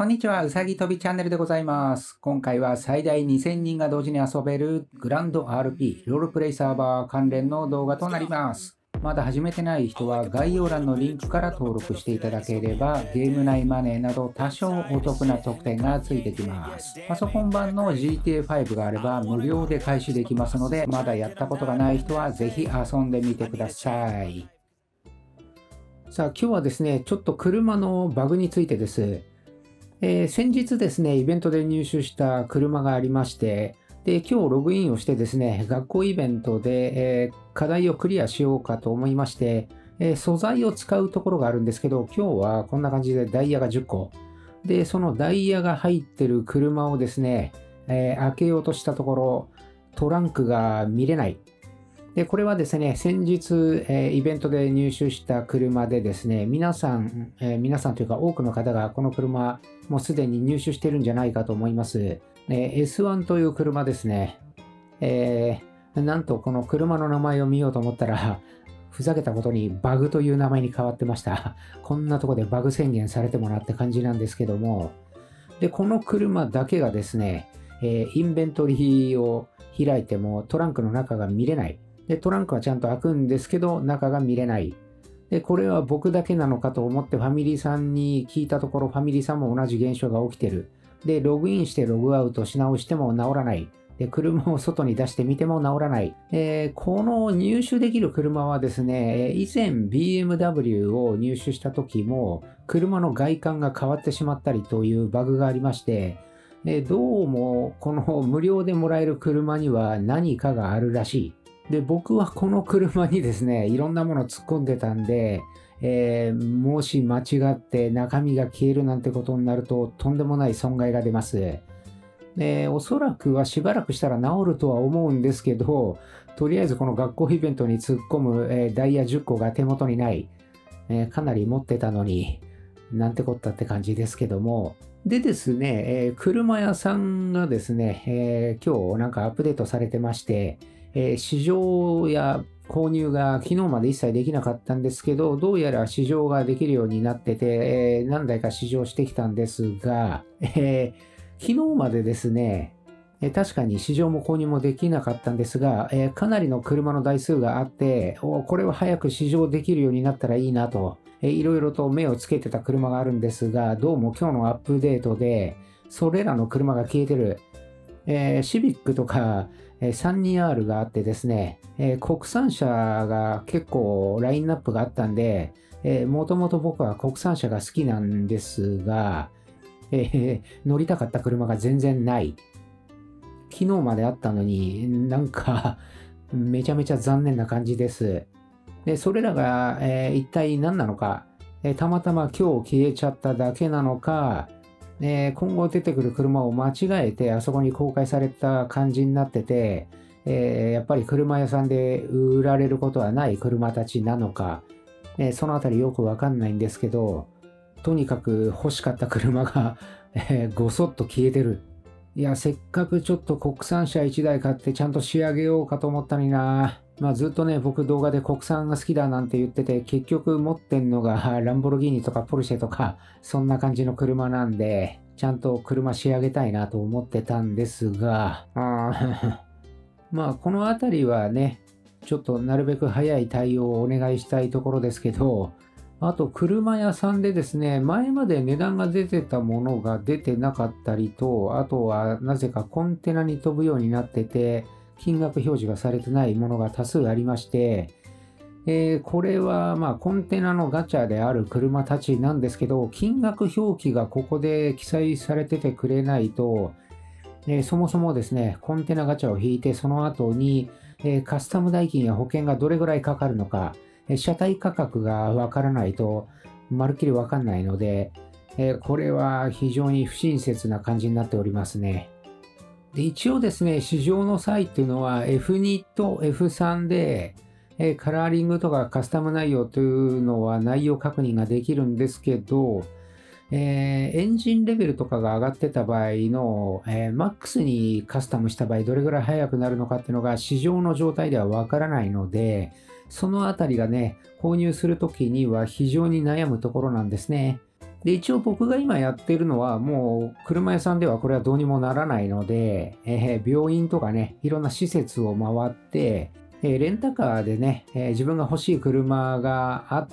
こんにちは、うさぎ跳びチャンネルでございます。今回は最大2000人が同時に遊べるグランド RP ロールプレイサーバー関連の動画となります。まだ始めてない人は概要欄のリンクから登録していただければゲーム内マネーなど多少お得な特典がついてきます。パソコン版の GTA5 があれば無料で開始できますので、まだやったことがない人はぜひ遊んでみてください。さあ今日はですね、ちょっと車のバグについてです。先日ですね、イベントで入手した車がありまして、で、今日ログインをしてですね、学校イベントで、課題をクリアしようかと思いまして、素材を使うところがあるんですけど、今日はこんな感じでダイヤが10個。で、そのダイヤが入ってる車をですね、開けようとしたところ、トランクが見れない。で、これはですね、先日、イベントで入手した車でですね、皆さんというか多くの方がこの車、もうすでに入手してるんじゃないかと思います。S1 という車ですね。なんとこの車の名前を見ようと思ったら、ふざけたことにバグという名前に変わってました。こんなとこでバグ宣言されてもなって感じなんですけども。で、この車だけがですね、インベントリーを開いてもトランクの中が見れない。で、トランクはちゃんと開くんですけど、中が見れない。で、これは僕だけなのかと思ってファミリーさんに聞いたところ、ファミリーさんも同じ現象が起きてる。で、ログインしてログアウトし直しても治らない。で、車を外に出してみても治らない。この入手できる車はですね、以前 BMW を入手した時も、車の外観が変わってしまったりというバグがありまして、どうもこの無料でもらえる車には何かがあるらしい。で、僕はこの車にですね、いろんなもの突っ込んでたんで、もし間違って中身が消えるなんてことになると、とんでもない損害が出ます。で、おそらくはしばらくしたら治るとは思うんですけど、とりあえずこの学校イベントに突っ込む、ダイヤ10個が手元にない。かなり持ってたのに、なんてこったって感じですけども。でですね、車屋さんがですね、今日なんかアップデートされてまして、試乗や購入が昨日まで一切できなかったんですけど、どうやら試乗ができるようになってて、何台か試乗してきたんですが、昨日までですね、確かに試乗も購入もできなかったんですが、かなりの車の台数があって、これは早く試乗できるようになったらいいなと、いろいろと目をつけてた車があるんですが、どうも今日のアップデートで、それらの車が消えてる。シビックとか、32R があってですね、国産車が結構ラインナップがあったんで、もともと僕は国産車が好きなんですが、乗りたかった車が全然ない。昨日まであったのになんかめちゃめちゃ残念な感じです。で、それらが、一体何なのか、たまたま今日消えちゃっただけなのか、今後出てくる車を間違えてあそこに公開された感じになってて、やっぱり車屋さんで売られることはない車たちなのか、そのあたりよくわかんないんですけど、とにかく欲しかった車がごそっと消えてる。いや、せっかくちょっと国産車1台買ってちゃんと仕上げようかと思ったのにな。まあずっとね、僕動画で国産が好きだなんて言ってて、結局持ってんのがランボルギーニとかポルシェとか、そんな感じの車なんで、ちゃんと車仕上げたいなと思ってたんですが、まあこのあたりはね、ちょっとなるべく早い対応をお願いしたいところですけど、あと車屋さんでですね、前まで値段が出てたものが出てなかったりと、あとはなぜかコンテナに飛ぶようになってて、金額表示がされてないものが多数ありまして、これはまあコンテナのガチャである車たちなんですけど、金額表記がここで記載されててくれないと、そもそもですね、コンテナガチャを引いてその後に、カスタム代金や保険がどれぐらいかかるのか、車体価格がわからないとまるっきりわかんないので、これは非常に不親切な感じになっておりますね。で、一応ですね、試乗の際っていうのは F2 と F3 で、カラーリングとかカスタム内容というのは内容確認ができるんですけど、エンジンレベルとかが上がってた場合の、マックスにカスタムした場合どれぐらい速くなるのかっていうのが試乗の状態ではわからないので、そのあたりがね、購入するときには非常に悩むところなんですね。 で、一応僕が今やってるのはもう車屋さんではこれはどうにもならないので、病院とかね、いろんな施設を回って、レンタカーでね、自分が欲しい車があって、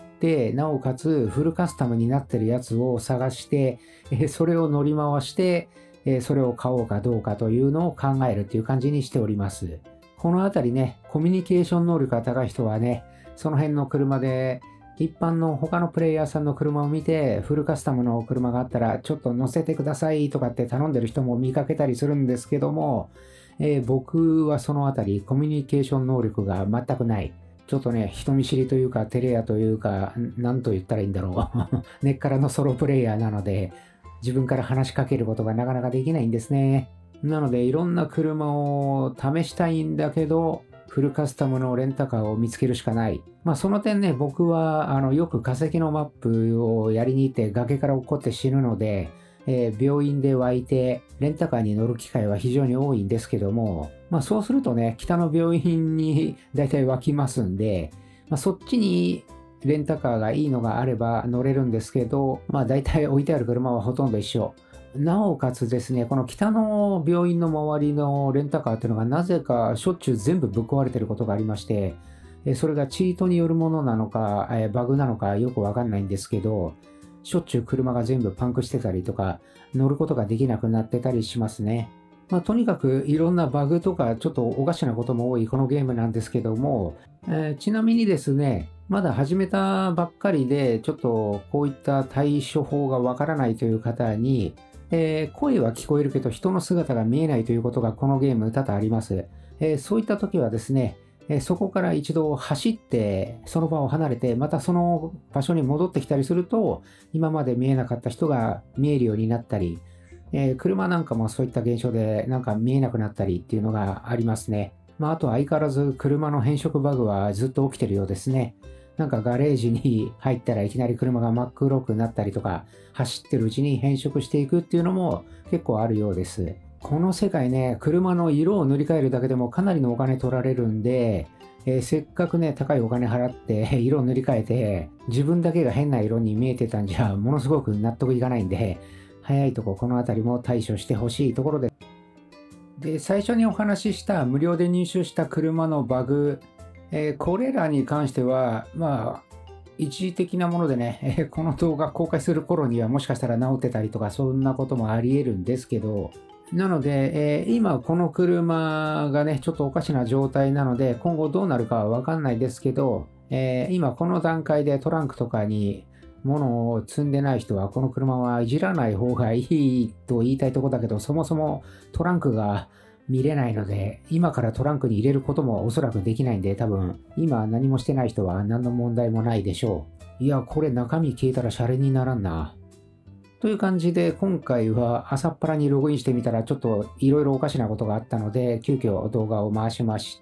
なおかつフルカスタムになってるやつを探して、それを乗り回して、それを買おうかどうかというのを考えるっていう感じにしております。このあたりね、コミュニケーション能力が高い人はね、その辺の車で一般の他のプレイヤーさんの車を見て、フルカスタムの車があったらちょっと乗せてくださいとかって頼んでる人も見かけたりするんですけども、僕はそのあたりコミュニケーション能力が全くない。ちょっとね、人見知りというか、照れ屋というか、なんと言ったらいいんだろう。根っからのソロプレイヤーなので、自分から話しかけることがなかなかできないんですね。なので、いろんな車を試したいんだけど、フルカスタムのレンタカーを見つけるしかない。まあその点ね、僕はよく化石のマップをやりに行って崖から落っこって死ぬので、病院で湧いてレンタカーに乗る機会は非常に多いんですけども、まあそうするとね、北の病院に大体湧きますんで、まあ、そっちにレンタカーがいいのがあれば乗れるんですけど、まあ大体置いてある車はほとんど一緒。なおかつですね、この北の病院の周りのレンタカーっていうのがなぜかしょっちゅう全部ぶっ壊れてることがありまして、それがチートによるものなのか、バグなのかよくわかんないんですけど、しょっちゅう車が全部パンクしてたりとか、乗ることができなくなってたりしますね。まあ、とにかくいろんなバグとかちょっとおかしなことも多いこのゲームなんですけども、ちなみにですね、まだ始めたばっかりでちょっとこういった対処法がわからないという方に、声は聞こえるけど人の姿が見えないということがこのゲーム多々あります。そういった時はですね、そこから一度走ってその場を離れてまたその場所に戻ってきたりすると今まで見えなかった人が見えるようになったり、車なんかもそういった現象でなんか見えなくなったりっていうのがありますね。まあ、あと相変わらず車の変色バグはずっと起きてるようですね。なんかガレージに入ったらいきなり車が真っ黒くなったりとか、走ってるうちに変色していくっていうのも結構あるようです。この世界ね、車の色を塗り替えるだけでもかなりのお金取られるんで、せっかくね、高いお金払って色を塗り替えて、自分だけが変な色に見えてたんじゃ、ものすごく納得いかないんで、早いとこの辺りも対処してほしいところです。で、最初にお話しした無料で入手した車のバグ、これらに関しては、まあ、一時的なものでね、この動画公開する頃にはもしかしたら治ってたりとか、そんなこともあり得るんですけど、なので、今この車がね、ちょっとおかしな状態なので、今後どうなるかはわかんないですけど、今この段階でトランクとかに物を積んでない人は、この車はいじらない方がいいと言いたいところだけど、そもそもトランクが見れないので、今からトランクに入れることもおそらくできないんで、多分、今何もしてない人は何の問題もないでしょう。いや、これ中身消えたらシャレにならんな。という感じで、今回は朝っぱらにログインしてみたら、ちょっといろいろおかしなことがあったので、急遽動画を回しました。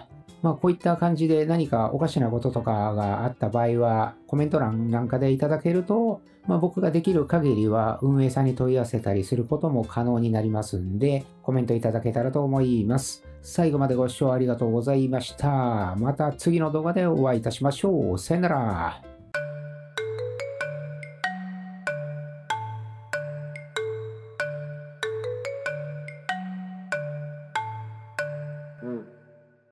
まあ、こういった感じで何かおかしなこととかがあった場合は、コメント欄なんかでいただけると、まあ、僕ができる限りは運営さんに問い合わせたりすることも可能になりますんで、コメントいただけたらと思います。最後までご視聴ありがとうございました。また次の動画でお会いいたしましょう。さよなら。